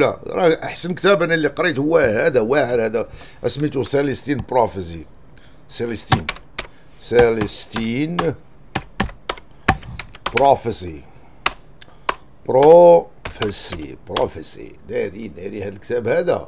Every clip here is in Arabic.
لا راه احسن كتاب انا اللي قريت هو هذا واعر، هذا سميتو سيليستين بروفيسي. سيليستين بروفيسي داري هذا الكتاب.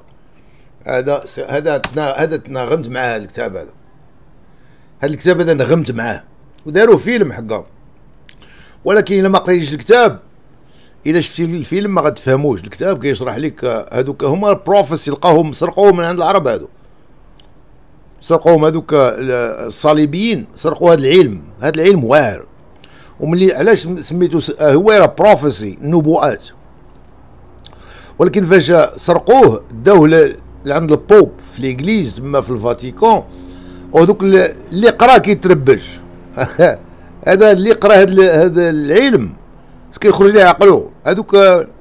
هذا تناغمت معاه. هذا الكتاب هذا نغمت معاه وداروا فيلم حقا، ولكن الا ما قريتيش الكتاب، الا شفتي الفيلم ما غتفهموش. الكتاب كيشرح لك هذوك هما البروفيسي، لقاوهم سرقوهم من عند العرب، سرقوهم هذوك الصليبيين، سرقوا هذا العلم واعر. وملي علاش سميتو هو راه بروفيسي، النبوءات. ولكن فاش سرقوه داوه لعند البوب في ليغليز تما في الفاتيكان، ودوك اللي قرا كيتربج هذا اللي قرا هذا العلم كيخرج ليه عقلو. هذوك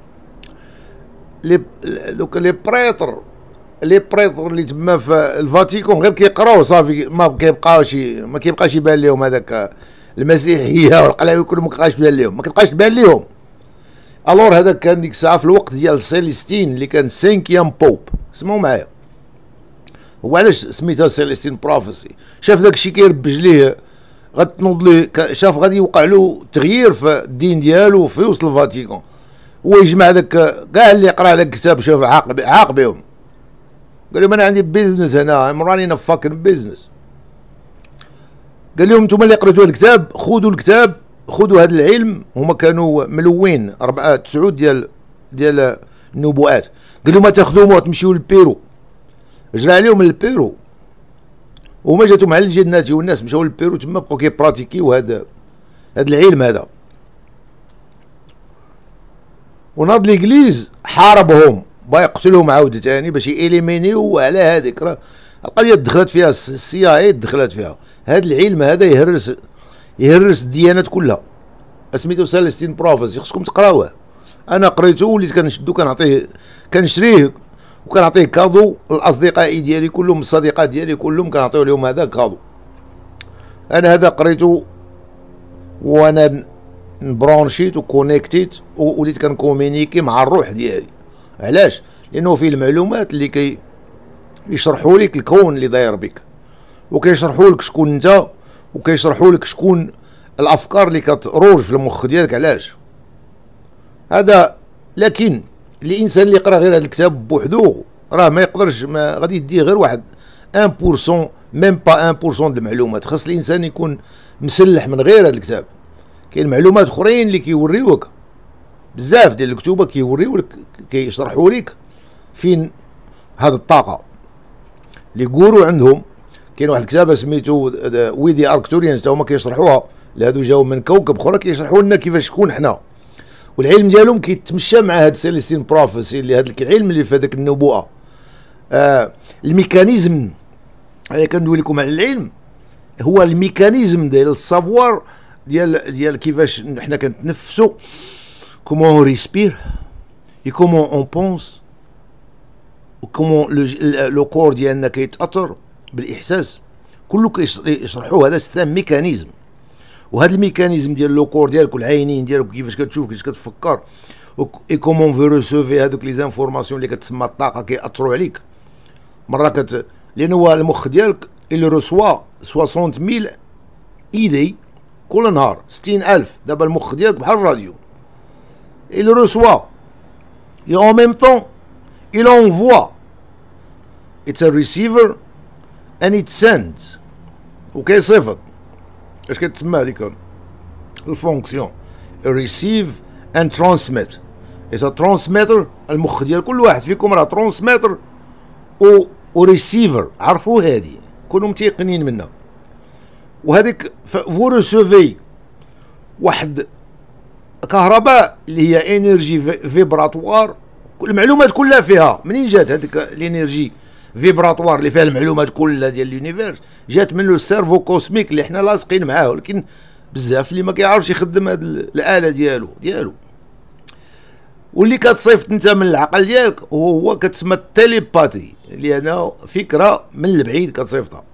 لي بريتر اللي تما في الفاتيكان غير كيقراو صافي، ما كيبقاش يبان لهم هذاك المسيحيه والقلاوي كلهم، ما كتبقاش تبان لهم. الور هذا كان ديك الساعه في الوقت ديال سيليستين اللي كان 5 بوب. سمعوا معايا، هو علاش سميتها سيليستين بروفيسي؟ شاف داك الشيء كيربج ليه، غتنوض ليه، شاف غادي يوقع له تغيير في الدين ديالو في وسط الفاتيكان. هو يجمع داك كاع اللي قرا داك الكتاب، شاف عاق بهم، قال لهم انا عندي بيزنس هنا، ام راني فاكن بيزنس. قال لهم انتم اللي قريتوا هذا الكتاب، خذوا هذا العلم. هما كانوا ملوين 9 ديال النبوءات. قال لهم ما تاخذوهم وتمشيو للبيرو. جرى عليهم للبيرو، وما جاتهم على الجنات، والناس مشاو للبيرو تما بقاو كيبراتيكيو هذا العلم هذا. وناض ليغليز حاربهم، بغا يقتلهم عاود ثاني باش يإليمينيو على هذيك. راه القضيه دخلت فيها السي دخلت فيها. هذا العلم هذا يهرس الديانات كلها. سميتو سيليستين بروفيسي، خصكم تقراوه. انا قريته وليت كنشدو كنشريه وكنعطيه كادو للاصدقاء ديالي كلهم، الصديقات ديالي كلهم كنعطيو لهم هذا كادو. انا هذا قريته وانا نبرونشيت وكونيكتيت، وليت كنكومينيكي مع الروح ديالي. علاش؟ لانه فيه المعلومات اللي يشرحوا لك الكون اللي داير بك، وكيشرحوا لك شكون انت، وكيشرحوا لك شكون الافكار اللي كتروج في المخ ديالك. علاش هذا؟ لكن الانسان اللي يقرا غير هذا الكتاب بوحدو راه ما يقدرش، ما غادي يديه غير واحد 1%، ميم با 1% د المعلومات. خاص الانسان يكون مسلح من غير هذا الكتاب. كاين معلومات اخرين اللي كيوريوك بزاف ديال الكتوبه، كيوريولك كيشرحوا لك فين هذه الطاقه اللي يقولوا عندهم. كاين واحد الكتاب سميتو ويدي اركتوريانز، هما كيشرحوها لهادو جاو من كوكب اخر، كيشرحوا لنا كيفاش شكون حنا، والعلم ديالهم كيتمشى مع هاد سيليستين بروفيسي اللي هذاك العلم اللي في هذاك النبوءه. الميكانيزم اللي كندوي لكم على العلم هو الميكانيزم ديال السافوار ديال كيفاش حنا كنتنفسوا، كومون اون ريسبير اي كومون اون بونس، وكومون لو كور ديالنا كيتاثر بالاحساس. كله كيشرحوه. هذا 6 ميكانيزم، وهذا الميكانيزم ديال لو كور ديالك والعينين ديالك كيفاش كتشوف كيفاش كتفكر، اي كومون في روسوفي هذوك لي زانفورماسيون اللي كتسمى الطاقه كيأثروا عليك. مره لان هو المخ ديالك اللي رسوا 60,000 ايدي كل نهار، 60,000. دابا المخ ديالك بحال الراديو، اللي رسوا et en même temps il envoie. It's a receiver and it sends. وكيصيفط. اش كتسمى هذيك الفونكسيون؟ receive and transmit. It's a transmitter. المخ ديال كل واحد فيكم راه ترانسميتر و ريسيفر، عرفوا هذه، كونوا متيقنين منها. وهذيك فو ريسوفي واحد كهرباء اللي هي انرجي فيبراتوار، المعلومات كلها فيها. منين جات هذيك الانرجي فيبراتوار اللي فيها المعلومات كلها ديال اليونيفيرس؟ جات منه السيرفو كوسميك اللي حنا لاصقين معاه، ولكن بزاف اللي ما كيعرفش يخدم هذه الاله ديالو. واللي كتصيفط انت من العقل ديالك هو كتسمى التيليباتي، اللي انا فكره من البعيد كتصيفطها.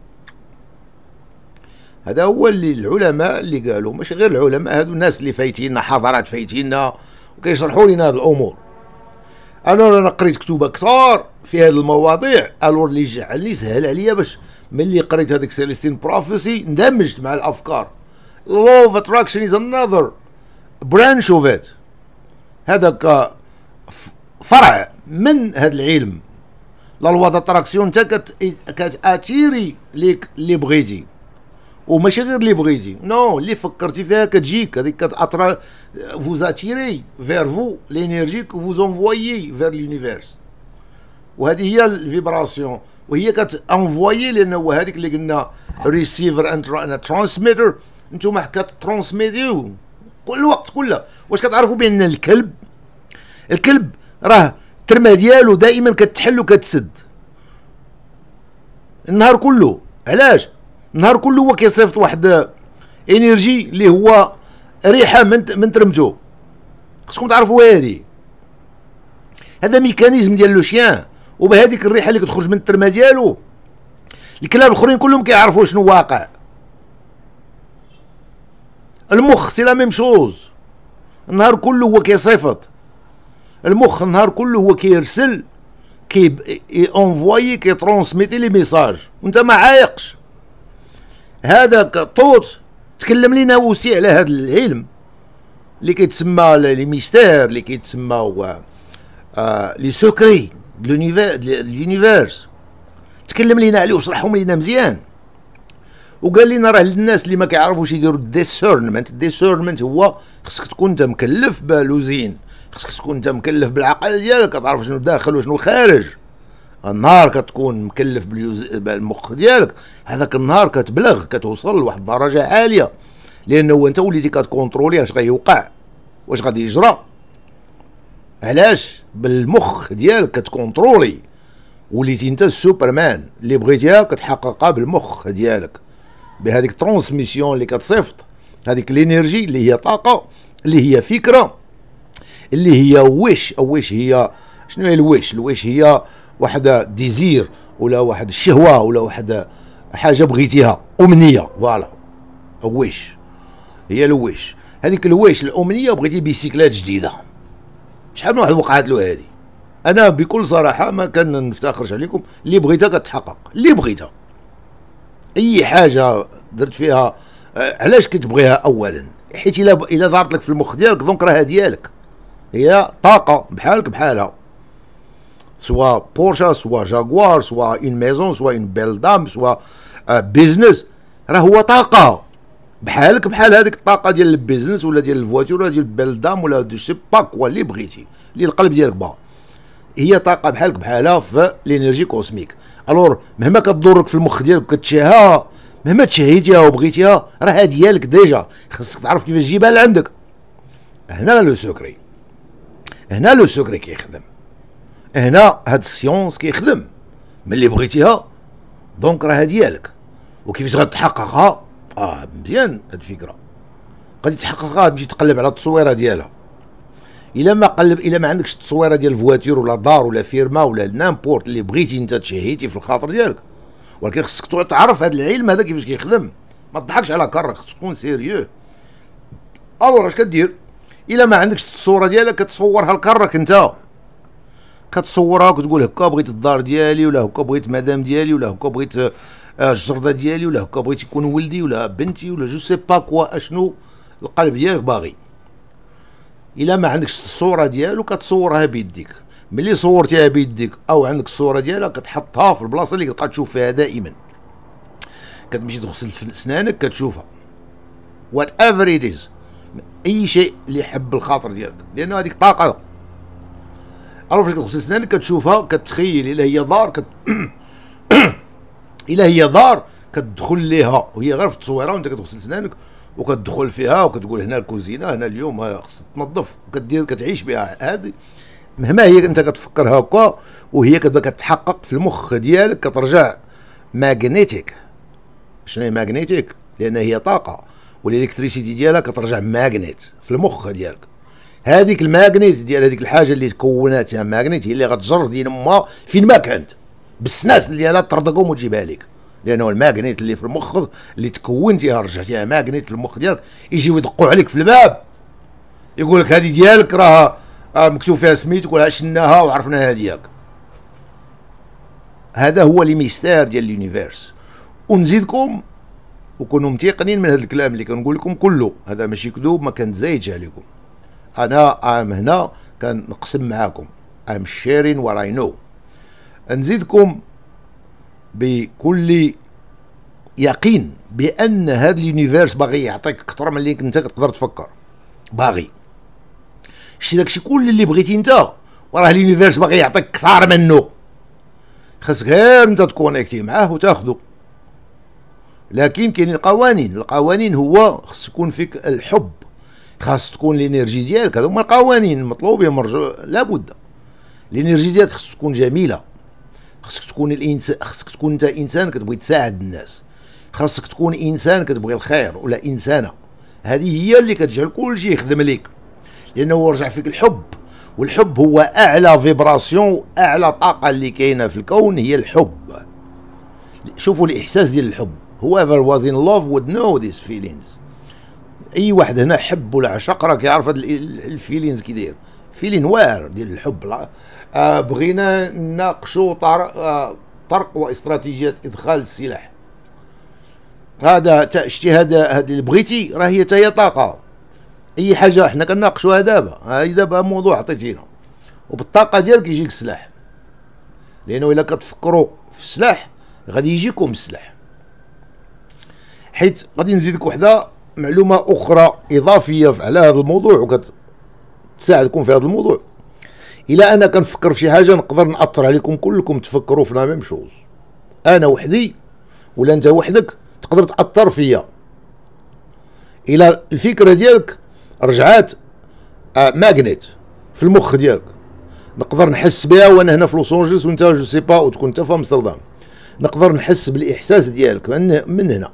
هذا هو اللي العلماء اللي قالوا، ماشي غير العلماء، هادو الناس اللي فايتيننا، حضارات فايتيننا وكيشرحوا لنا هذه الامور. انا قريت كتب كثار في هذه المواضيع، الور اللي جعلني سهل عليا باش ملي قريت هذيك سيليستين بروفيسي اندمجت مع الافكار. law of attraction is another branch of it. هذاك فرع من هذا العلم. لا لوا داتراكسيون انت كتاتيري ليك اللي بغيتي، وماشي غير اللي بغيتي، نو اللي فكرتي فيها كتجيك. هذيك كتاترا فوز اتيري فير فو لينيرجي كو فوز انفويي فير لونيفيرس. وهذه هي الفيبراسيون، وهي كتانفويي، لان هو هذيك اللي قلنا ريسيفر اند ترانسميتر. نتوما كترانسميتيو كل الوقت كله. واش كتعرفوا بان الكلب راه الترمه ديالو دائما كتحل وكتسد النهار كله. علاش؟ النهار كله هو كيصيفط واحد انرجي اللي هو ريحه من ترمتو. خصكم تعرفوا هذا ميكانيزم ديال لو شيان. وبهذيك الريحه اللي كتخرج من الترمه ديالو الكلاب الاخرين كلهم كيعرفوا شنو واقع. المخ سي لا ميم شوز، النهار كله هو كيصيفط. المخ النهار كله هو كيرسل، كي انفويي، كي ترونسميتي لي ميساج وانت ما عايقش. هذاك طوط تكلم لينا وسيع على هذا العلم اللي كيتسمى لي ميستير، اللي كيتسمى لي سوكري لونيفيرس. تكلم لينا عليه وشرحهم لينا مزيان، وقال لنا راه الناس اللي ما كيعرفوش يديروا الديسيرنمنت هو خصك تكون انت مكلف بالوزين، خصك تكون انت مكلف بالعقل ديالك، كتعرف شنو داخل وشنو خارج. النهار كتكون مكلف بالمخ ديالك، هذاك النهار كتبلغ، كتوصل لواحد الدرجه عاليه، لانه انت وليتي كتكونترولي اش غيوقع، واش غادي يجرى. علاش؟ بالمخ ديالك كتكونترولي. وليتي انت السوبرمان اللي بغيتيها كتحققها بالمخ ديالك، بهذيك ترانسميسيون اللي كتصيفط هذيك الانرجي اللي هي طاقه، اللي هي فكره، اللي هي ويش هي شنو هي الويش هي واحد ديزير، ولا واحد الشهوه، ولا واحد حاجه بغيتيها، امنيه. فوالا ويش هي الويش. هذيك الويش الامنيه بغيتي بيسيكلات جديده. شحال من واحد وقعت له هذه. انا بكل صراحه ما كان نفتخرش عليكم، اللي بغيتها كتحقق، اللي بغيتها اي حاجه درت فيها. علاش كتبغيها؟ اولا حيت الا ظهرت لك في المخ ديالك دونك راها ديالك، هي طاقه بحالك بحالها، سوا بورشا، سوا جاكوار، سوا اون ميزون، سوا اون بيل دام، سوا بيزنس، راه هو طاقه بحالك بحال هذيك الطاقه ديال البيزنس، ولا ديال الفواتور، ولا ديال البيل دام، ولا دو سي با كوا اللي بغيتي، اللي القلب ديالك بغا. هي طاقه بحالك بحالها في لينيرجي كوسميك. الور مهما كتضرك في المخ ديالك كتشهاها، مهما تشهيتيها وبغيتيها راها ديالك ديجا، خاصك تعرف كيفاش تجيبها لعندك. هنا لو سوكري كيخدم. هنا هاد السيونس كيخدم. ملي بغيتيها دونك راها ديالك. وكيفاش غتحققها؟ مزيان هاد الفكره. غادي تحققها تمشي تقلب على التصويره ديالها. الا ما عندكش التصويره ديال الفواتير ولا دار ولا فيرما ولا نامبورت اللي بغيتي انت تشهيتي في الخاطر ديالك، ولكن خصك تعرف هذا العلم هذا كيفاش كيخدم. ما تضحكش على كرك، خصك تكون سيريو. الور اش كدير؟ الا ما عندكش الصوره ديالك كتصورها لكرك انت، كتصورها وكتقول هكا بغيت الدار ديالي، ولا هكا بغيت مدام ديالي، ولا هكا بغيت الجرده ديالي، ولا هكا بغيت يكون ولدي ولا بنتي، ولا جو سي با كوا اشنو القلب ديالك باغي. الا ما عندكش الصوره ديالو كتصورها بيديك. ملي صورتيها بيديك او عندك الصوره ديالها كتحطها في البلاصه اللي كتبقى تشوف فيها دائما. كتمشي تغسل سنانك كتشوفها، وات ايفر ات از، اي شيء اللي يحب الخاطر ديالك، لان هذيك طاقه. الوغ فاش كتغسل سنانك كتشوفها، كتخيل الا هي دار الا هي دار كتدخل ليها وهي غير في التصويره، وانت كتغسل سنانك وكتدخل فيها وكتقول هنا الكوزينه، هنا اليوم خصك تنظف، وكدير كتعيش بها. هذه مهما هي انت كتفكر هكا، وهي كتحقق في المخ ديالك، كترجع ماغنيتيك. شنو هي ماغنيتيك؟ لان هي طاقه، والالكتريسيتي ديالها كترجع ماغنيت في المخ ديالك. هذيك الماغنيت ديال هذيك الحاجه اللي تكوناتها ماغنيت هي اللي غتجر دينامها فين ما كانت، بالسنات ديالها تردقهم وتجيبها لك. لانه الماغنيت اللي في المخ اللي تكونتيها رجعتيها ماغنيت في المخ ديالك، يجيو يدقوا عليك في الباب يقول لك هذه ديالك، راه مكتوب فيها سميتك ولا شناها وعرفنا هذيك. هذا هو لي ميستير ديال لونيفيرس. ونزيدكم وكونوا متيقنين من هذا الكلام اللي كنقول لكم كله، هذا ماشي كذوب، ما كنزايدش عليكم. انا هنا كنقسم معاكم، I'm sharing what I know. نزيدكم بكل يقين بان هذا اليونيفيرس باغي يعطيك اكثر من اللي انت تقدر تفكر. باغي شتي داكشي كل اللي بغيتي انت، وراه اليونيفيرس باغي يعطيك اكثر منه. خاصك غير انت تكونيكتي معاه وتاخذو. لكن كاينين القوانين هو خص يكون فيك الحب، خاص تكون الانرجي ديالك. هذو هما القوانين المطلوبين لابد. الانرجي ديالك خص تكون جميله، خصك تكون خصك تكون انت انسان كتبغي تساعد الناس، خاصك تكون انسان كتبغي الخير ولا انسانه. هذه هي اللي كتجعل كل شيء يخدم لك، لانه رجع فيك الحب. والحب هو اعلى فيبراسيون، اعلى طاقه اللي كاينه في الكون هي الحب. شوفوا الاحساس ديال الحب. whoever was in love would know these feelings. اي واحد هنا حب ولا عشق راه كيعرف هاد الفيلينز كي داير. فيلين واعر ديال الحب. بغينا نناقشوا طرق واستراتيجيات ادخال السلاح. هذا اجتهاد، هذا اللي بغيتي راه هي تاهي طاقه. اي حاجه حنا كنناقشوها دابا، هاي دابا موضوع عطيتينا، وبالطاقه ديالك يجيك السلاح. لانه الا كتفكروا في السلاح غادي يجيكم السلاح. حيت غادي نزيدك وحده معلومه اخرى اضافيه على هذا الموضوع وكتساعدكم في هذا الموضوع. الى انا كنفكر في شي حاجه نقدر ناثر عليكم كلكم تفكروا في لا ميم شوز. انا وحدي ولا انت وحدك تقدر تاثر فيا. الى الفكره ديالك رجعات ماغنيت في المخ ديالك، نقدر نحس بها وانا هنا في لوس انجلوس وانت جو سي با وتكون انت في امستردام. نقدر نحس بالاحساس ديالك من هنا.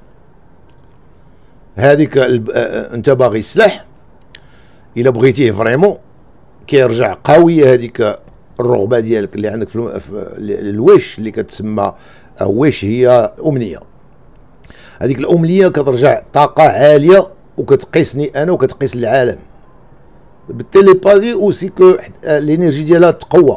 هذيك انت باغي السلاح، الا بغيتيه فريمون كيرجع قويه هذيك الرغبه ديالك اللي عندك في الويش اللي كتسمى ويش، هي امنيه. هذيك الامنيه كترجع طاقه عاليه وكتقيسني انا وكتقيس العالم. بالتليباثي اوسي كو الانرجي ديالها تقوى.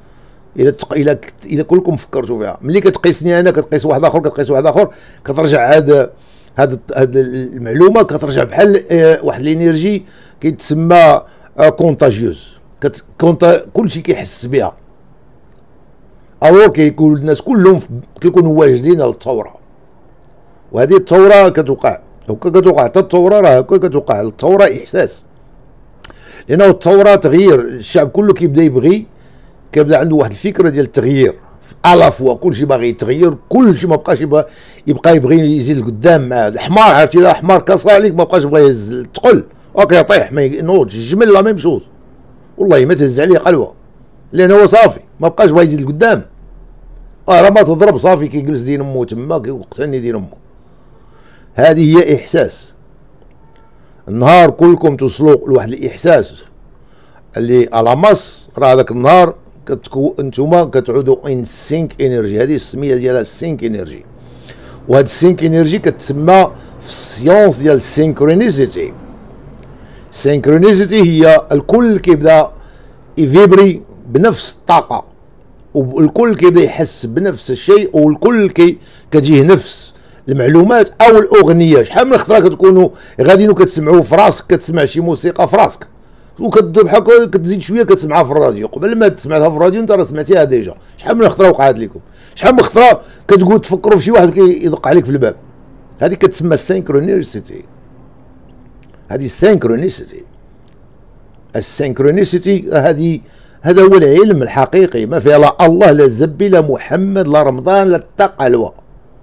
الى كلكم فكرتوا فيها، ملي كتقيسني انا كتقيس واحد اخر، كتقيس واحد اخر، كترجع هاد المعلومه كترجع بحال واحد الانرجي كيتسمى كونتاجيوز. كلشي كيحس بها. الور كيكون الناس كلهم كيكونوا واجدين للثوره. وهذه الثوره كتوقع حتى الثوره راه هكا كتوقع. الثوره احساس، لانه الثوره تغيير. الشعب كله كيبدا عنده واحد الفكره ديال التغيير الافوا. كلشي باغي يتغير، كلشي ما بقاش يبغي يزيد لقدام. مع الحمار عرفتي، لا حمار كسر عليك ما بقاش بغا يهز تقل اوكي يطيح ما ينوضش. الجمل لا ميم شوز والله ما تهز عليه قلوه، لان هو صافي ما بقاش بغا يزيد لقدام. راه ما تضرب صافي كيجلس دين امو تما كيقتلني دين امو. هذه هي احساس. النهار كلكم توصلوا لواحد الاحساس اللي على مص، راه هذاك النهار انتوما كتعودوا ان سينك انرجي. هذه السميه ديالها سينك انرجي. وهاد السينك انرجي كتسمى في السيونس ديال السينكرونيسيتي. السينكرونيسيتي هي الكل كيبدا يفيبري بنفس الطاقه، والكل كيبدا يحس بنفس الشيء، والكل كتجيه نفس المعلومات او الاغنيه. شحال من خطره كتكونوا غاديين وكتسمعوا في راسك، كتسمع شي موسيقى في راسك وكتضرب هكا، كتزيد شويه كتسمعها في الراديو. قبل ما تسمعها في الراديو انت راه سمعتيها ديجا. شحال من خطره وقعت لكم، شحال من خطره كتقول تفكروا في شي واحد كيدق عليك في الباب. هذه كتسمى السينكرونيسيتي. هذه السينكرونيسيتي هذا هو العلم الحقيقي. ما فيها لا الله لا الزبي لا محمد لا رمضان لا التقلوه.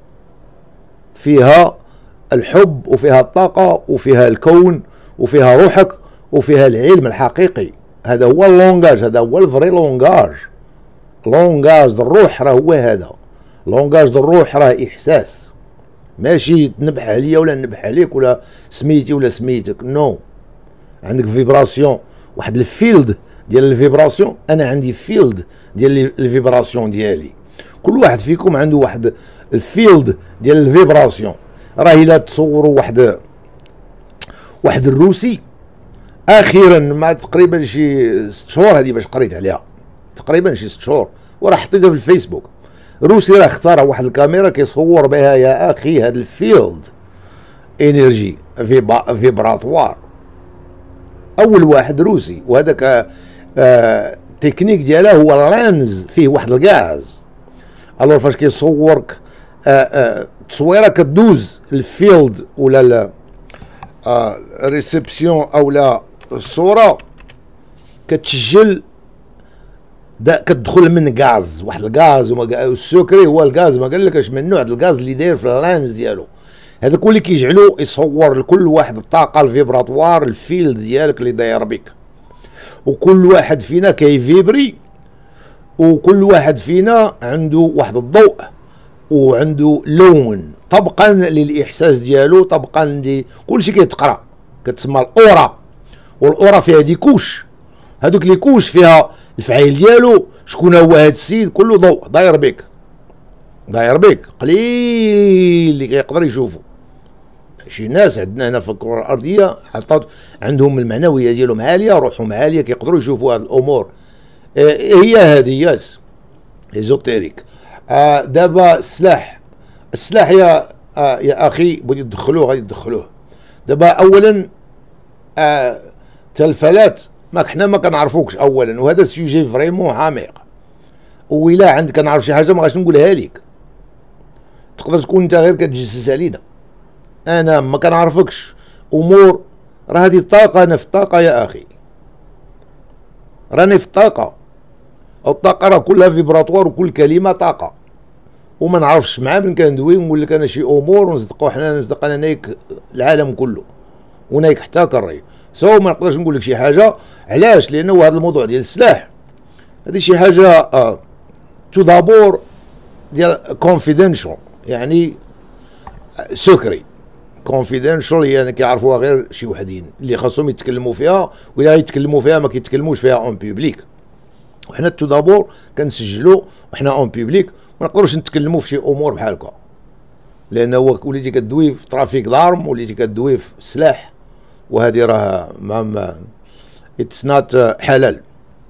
فيها الحب وفيها الطاقه وفيها الكون وفيها روحك وفيها العلم الحقيقي. هذا هو اللونغاج، هذا هو الفري لونغاج. لونغاج د الروح راه هو هذا. لونغاج د الروح راه احساس، ماشي تنبح عليا ولا نبح عليك ولا سميتي ولا سميتك. نو. عندك فيبراسيون، واحد الفيلد ديال الفيبراسيون. انا عندي فيلد ديال الفيبراسيون ديالي. كل واحد فيكم عنده واحد الفيلد ديال الفيبراسيون. راه الا تصوروا واحد الروسي اخيرا مع تقريبا شي 6 شهور هذه باش قريت عليها، تقريبا شي 6 شهور، وراه حطيتها في الفيسبوك. روسي راه اخترع واحد الكاميرا كيصور بها يا اخي هذا الفيلد انرجي فيبراتوار. اول واحد روسي، وهذاك التكنيك ديالها هو لانز فيه واحد الغاز. الور فاش كيصورك التصويره كدوز الفيلد ولا الريسبسيون او لا الصوره كتسجل كتدخل من غاز، واحد الغاز، والسكري هو الغاز ما قال لكش من نوع الغاز اللي داير في اللانز ديالو. هذاك هو اللي كيجعلو يصور لكل واحد الطاقه الفيبراتوار الفيلد ديالك اللي داير بك، وكل واحد فينا كيفيبري، وكل واحد فينا عنده واحد الضوء وعنده لون طبقا للاحساس ديالو، طبقا كل شيء كيتقرا، كتسمى الاورا. والاورا فيها دي كوش، هذوك لي كوش فيها الفعيل ديالو. شكون هو هذا السيد؟ كله ضوء داير بك، داير بك، قليل اللي كيقدر يشوفو. شي ناس عندنا هنا في الكره الارضيه عندهم المعنويه ديالهم عاليه، روحهم عاليه، كيقدروا يشوفوا هذه الامور. هي هذه ياس ايزوتيريك. دابا السلاح يا اخي بغيتو تدخلوه غادي تدخلوه. دابا اولا تلفلات حنا ما كنعرفوكش اولا، وهذا سوجي فريمون عميق، وإلا عندك كنعرف شي حاجه ما غاديش نقولها لك. تقدر تكون انت غير كتجسس علينا، انا ما كنعرفكش امور. راه هذه الطاقه، انا في الطاقه يا اخي، راني في الطاقه. الطاقه راه كلها فيبراتوار، وكل كلمه طاقه. وما نعرفش مع من كندوي ونقول لك انا شي امور ونصدقوا حنا، نصدق انا نايك العالم كله ونايك حتى كري. ما نقدرش نقول لك شي حاجه. علاش؟ لانه هذا الموضوع ديال السلاح هذه شي حاجه تو دابور ديال كونفيدنشال، يعني سكري. كونفيدنشال يعني كيعرفوها غير شي وحدين اللي خاصهم يتكلموا فيها، وإلا يتكلموا فيها ما كيتكلموش فيها اون بيبليك. وحنا تو دابور كنسجلوا وحنا اون بيبليك، ما نقدروش نتكلموا في شي امور بحال هكا، لانه وليتي كدوي في ترافيك دارم، وليتي كدوي في السلاح، وهذه راه ما اتس نوت حلال.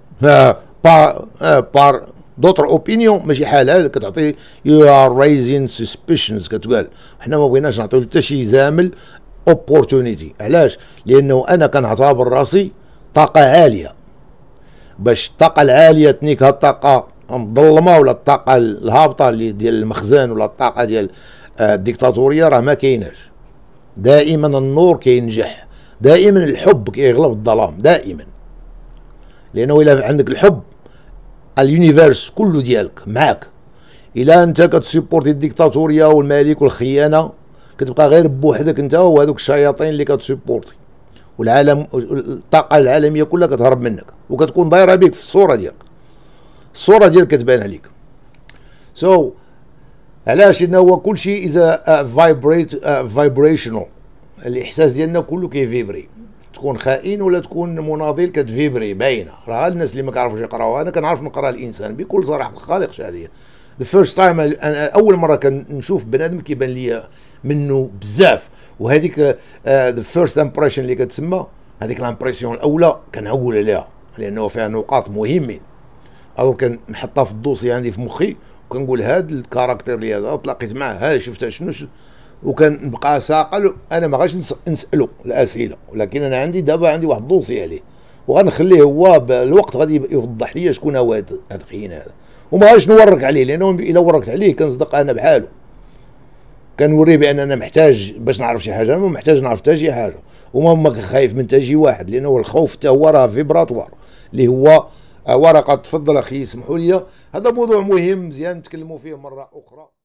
بار دوتر اوبينيون ماشي حلال، كتعطي يو ار رايزين سسبيشنز كتقال. حنا ما بغيناش نعطيو حتى شي زامل اوبورتونيتي. علاش؟ لانه انا كنعتبر راسي طاقه عاليه. باش الطاقه العاليه تنيك هاد الطاقه مظلمه، ولا الطاقه الهابطه اللي ديال المخزن، ولا الطاقه ديال الديكتاتوريه، راه ما كايناش. دائما النور كينجح، دائما الحب كيغلب الظلام دائما. لانه الا عندك الحب اليونيفيرس كله ديالك معاك. الا انت كتسيبورتي الديكتاتوريه والملك والخيانه، كتبقى غير بوحدك انت وهذوك الشياطين اللي كتسيبورتي، والعالم الطاقه العالميه كلها كتهرب منك، وكتكون دايره بك في الصوره ديالك. الصوره ديالك كتبان عليك. علاش؟ انه هو كل شيء اذا فايبريشنال، الاحساس ديالنا كله كيفيبري. تكون خائن ولا تكون مناضل كتفيبري باينه. راه الناس اللي ما كيعرفوش يقراوها، انا كنعرف نقرا الانسان بكل صراحه. الخالق هذه ذا فيرست تايم، انا اول مره كنشوف بنادم كيبان لي منه بزاف. وهذيك ذا فيرست امبريشن اللي كتسمى، هذيك الامبريسيون الاولى كنعول عليها، لانه فيها نقاط مهمين. كنحطها في الدوسي عندي في مخي، وكنقول هاد الكاركتير اللي هذا تلاقيت معاه، ها شفتها شنو، وكنبقى ساقل. انا ما غاش نسالو الاسئله، ولكن انا دابا عندي واحد الدوسي عليه، وغنخليه هو بالوقت غادي يوضح لي شكون هو هذا الخينا هذا. وما غاش نورك عليه، لانه الا وركت عليه كنصدق انا بحالو، كنوريه بان انا محتاج باش نعرف شي حاجه، ما محتاج نعرف حتى شي حاجه، وما خايف من حتى شي واحد، لانه الخوف حتى هو راه فيبراتوار اللي هو ورقه. تفضل اخي، اسمحوا لي، هذا موضوع مهم مزيان نتكلموا فيه مره اخرى.